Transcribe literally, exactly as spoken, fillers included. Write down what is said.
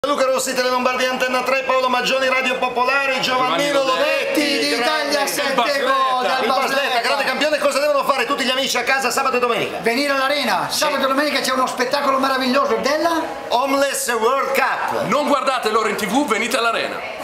Luca Rossi, Tele Lombardia, Antenna tre, Paolo Maggioni, Radio Popolare, Giovannino Lodetti di Italia sette gol dal Basletta, grande campione. Cosa devono fare tutti gli amici a casa sabato e domenica? Venire all'arena, sabato e domenica c'è uno spettacolo meraviglioso della Homeless World Cup. Non guardate loro in tv, venite all'arena.